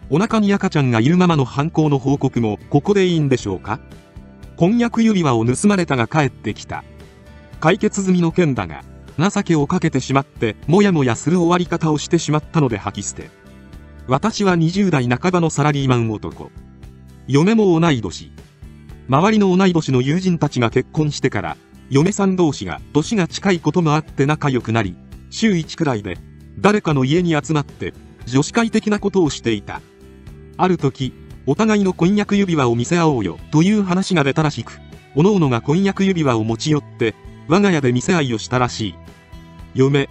お腹に赤ちゃんがいるままの犯行の報告もここでいいんでしょうか。婚約指輪を盗まれたが帰ってきた。解決済みの件だが、情けをかけてしまってもやもやする終わり方をしてしまったので吐き捨て。私は20代半ばのサラリーマン男。嫁も同い年。周りの同い年の友人たちが結婚してから、嫁さん同士が年が近いこともあって仲良くなり、週1くらいで誰かの家に集まって女子会的なことをしていた。ある時、お互いの婚約指輪を見せ合おうよという話が出たらしく、各々が婚約指輪を持ち寄って我が家で見せ合いをしたらしい。嫁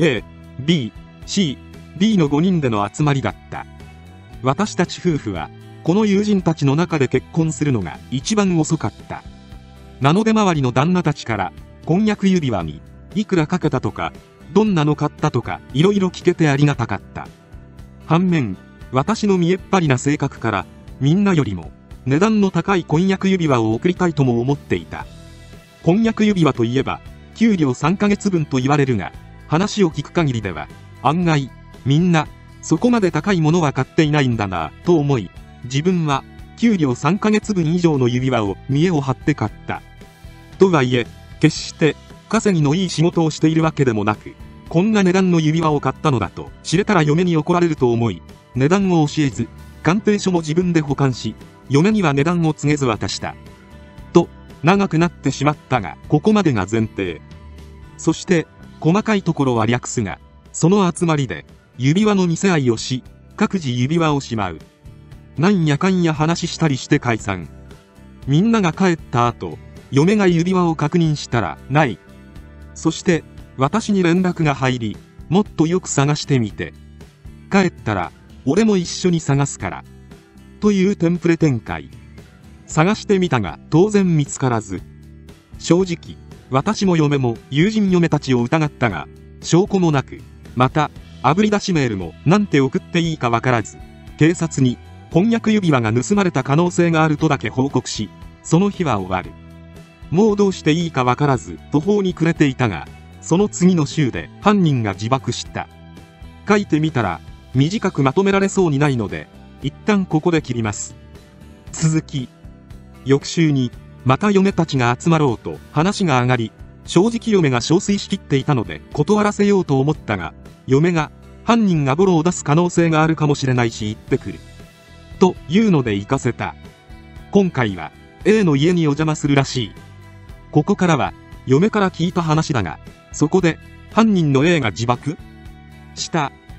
A、B、C、D の5人での集まりだった。私たち夫婦はこの友人たちの中で結婚するのが一番遅かった。なので周りの旦那たちから婚約指輪にいくらかけたとか、どんなの買ったとかいろいろ聞けてありがたかった。反面、私の見えっ張りな性格からみんなよりも値段の高い婚約指輪を贈りたいとも思っていた。婚約指輪といえば給料3ヶ月分と言われるが、話を聞く限りでは案外みんなそこまで高いものは買っていないんだなと思い、自分は給料3ヶ月分以上の指輪を見栄を張って買った。とはいえ決して稼ぎのいい仕事をしているわけでもなく、こんな値段の指輪を買ったのだと知れたら嫁に怒られると思い、値段を教えず鑑定書も自分で保管し、嫁には値段を告げず渡した。と長くなってしまったが、ここまでが前提。そして細かいところは略すが、その集まりで指輪の見せ合いをし、各自指輪をしまう。なんやかんや話したりして解散。みんなが帰った後、嫁が指輪を確認したらない。そして私に連絡が入り、もっとよく探してみて、帰ったら俺も一緒に探すからというテンプレ展開。探してみたが当然見つからず、正直私も嫁も友人嫁たちを疑ったが証拠もなく、また炙り出しメールもなんて送っていいかわからず、警察に婚約指輪が盗まれた可能性があるとだけ報告し、その日は終わる。もうどうしていいかわからず途方に暮れていたが、その次の週で犯人が自爆した。書いてみたら短くまとめられそうにないので一旦ここで切ります。続き。翌週にまた嫁たちが集まろうと話が上がり、正直嫁が憔悴しきっていたので断らせようと思ったが、嫁が犯人がボロを出す可能性があるかもしれないし行ってくるというので行かせた。今回は A の家にお邪魔するらしい。ここからは嫁から聞いた話だが、そこで犯人の A が自爆した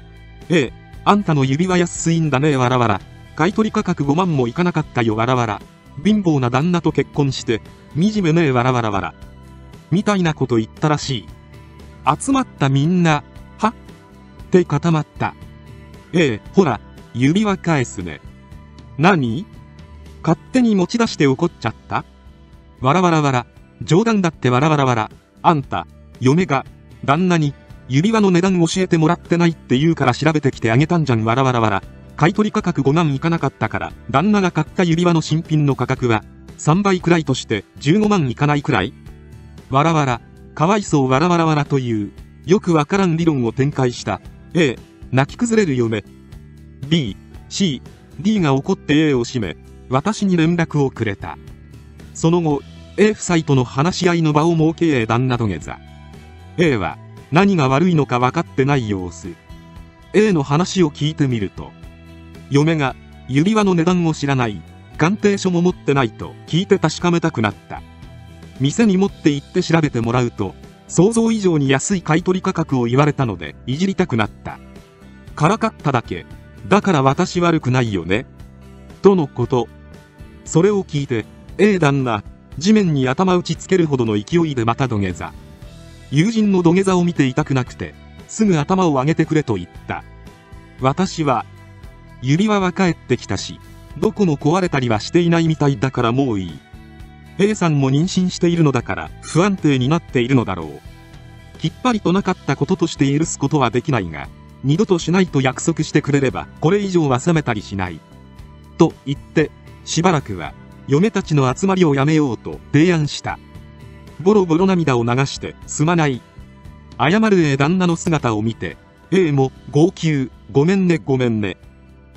。A、あんたの指輪安いんだねわらわら。買取価格5万もいかなかったよわらわら。貧乏な旦那と結婚して惨めねえわらわらわら。みたいなこと言ったらしい。集まったみんな、はって固まった。ほら、指輪返すね。何？勝手に持ち出して怒っちゃった？わらわらわら。冗談だってわらわらわら。あんた、嫁が旦那に指輪の値段教えてもらってないって言うから調べてきてあげたんじゃんわらわらわら。買取価格5万いかなかったから、旦那が買った指輪の新品の価格は3倍くらいとして15万いかないくらい？わらわら、かわいそうわらわらわらというよくわからん理論を展開した。泣き崩れる嫁。B、C、D が怒って A を閉め、私に連絡をくれた。その後、A 夫妻との話し合いの場を設け旦那土下座。A は何が悪いのか分かってない様子。A の話を聞いてみると、嫁が指輪の値段を知らない、鑑定書も持ってないと聞いて確かめたくなった。店に持って行って調べてもらうと、想像以上に安い買取価格を言われたのでいじりたくなった。からかっただけ。だから私悪くないよねとのこと。それを聞いて A 旦那、地面に頭打ちつけるほどの勢いでまた土下座。友人の土下座を見ていたくなくて、すぐ頭を上げてくれと言った。私は、指輪は帰ってきたし、どこも壊れたりはしていないみたいだからもういい。A さんも妊娠しているのだから不安定になっているのだろう。きっぱりとなかったこととして許すことはできないが、二度としないと約束してくれればこれ以上は責めたりしない。と言って、しばらくは嫁たちの集まりをやめようと提案した。ボロボロ涙を流してすまない。謝る A 旦那の姿を見て、A も号泣、ごめんねごめんね。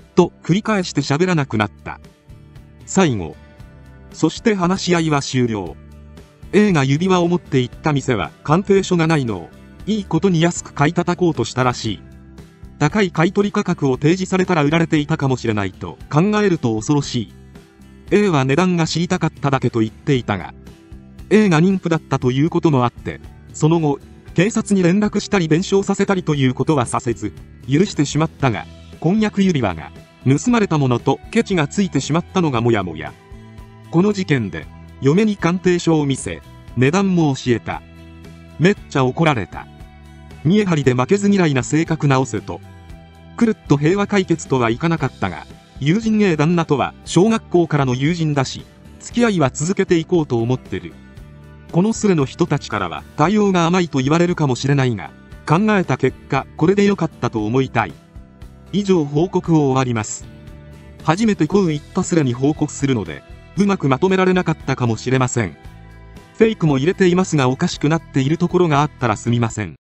と繰り返して喋らなくなった。最後。そして話し合いは終了。A が指輪を持って行った店は鑑定書がないのをいいことに安く買い叩こうとしたらしい。高い買取価格を提示されたら売られていたかもしれないと考えると恐ろしい。A は値段が知りたかっただけと言っていたが、A が妊婦だったということもあって、その後、警察に連絡したり弁償させたりということはさせず、許してしまったが、婚約指輪が盗まれたものとケチがついてしまったのがもやもや。この事件で、嫁に鑑定書を見せ、値段も教えた。めっちゃ怒られた。見え張りで負けず嫌いな性格直せと。くるっと平和解決とはいかなかったが、友人 A 旦那とは小学校からの友人だし、付き合いは続けていこうと思ってる。このスレの人たちからは対応が甘いと言われるかもしれないが、考えた結果これで良かったと思いたい。以上報告を終わります。初めてこういったスレに報告するので、うまくまとめられなかったかもしれません。フェイクも入れていますがおかしくなっているところがあったらすみません。